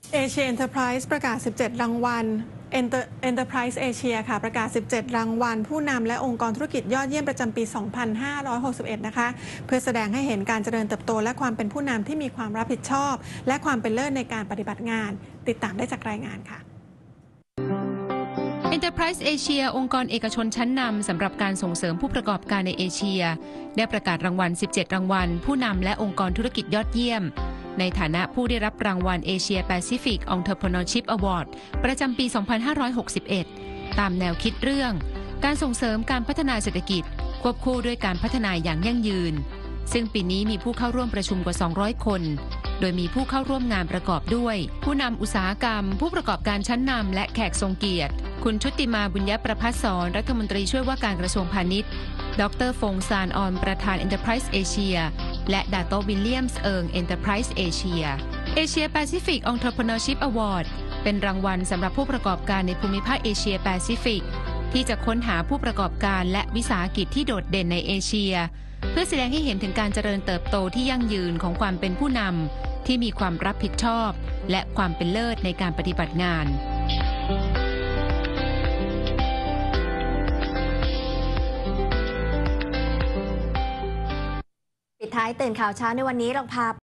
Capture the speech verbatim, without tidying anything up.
Asia Enterprise ประกาศ สิบเจ็ด รางวัล Enter Enterprise Asia ค่ะประกาศ สิบเจ็ด รางวัลผู้นำและองค์กรธุรกิจยอดเยี่ยมประจำปี สองพันห้าร้อยหกสิบเอ็ด นะคะเพื่อแสดงให้เห็นการเจริญเติบโตและความเป็นผู้นำที่มีความรับผิดชอบและความเป็นเลิศในการปฏิบัติงานติดตามได้จากรายงานค่ะ Enterprise Asia องค์กรเอกชนชั้นนำสำหรับการส่งเสริมผู้ประกอบการในเอเชียได้ประกาศรางวัล สิบเจ็ด รางวัลผู้นำและองค์กรธุรกิจยอดเยี่ยมในฐานะผู้ได้รับรางวัล Asia Pacific Entrepreneurship Award ประจำปี สองพันห้าร้อยหกสิบเอ็ด ตามแนวคิดเรื่องการส่งเสริมการพัฒนาเศรษฐกิจควบคู่ด้วยการพัฒนาอย่างยั่งยืนซึ่งปีนี้มีผู้เข้าร่วมประชุมกว่า สองร้อย คนโดยมีผู้เข้าร่วมงานประกอบด้วยผู้นำอุตสาหกรรมผู้ประกอบการชั้นนำและแขกทรงเกียรติคุณชุติมาบุญยประภัสสรรัฐมนตรีช่วยว่าการกระทรวงพาณิชย์ดรฟงซานออนประธาน Enterprise Asia และดาโตวิลเลียมส์เอิง Enterprise Asia Asia Pacific Entrepreneurship Award เป็นรางวัลสำหรับผู้ประกอบการในภูมิภาคเอเชียแปซิฟิกที่จะค้นหาผู้ประกอบการและวิสาหกิจที่โดดเด่นในเอเชียเพื่อแสดงให้เห็นถึงการเจริญเติบโตที่ยั่งยืนของความเป็นผู้นำที่มีความรับผิดชอบและความเป็นเลิศในการปฏิบัติงานปิดท้ายตื่นข่าวเช้าในวันนี้เราพา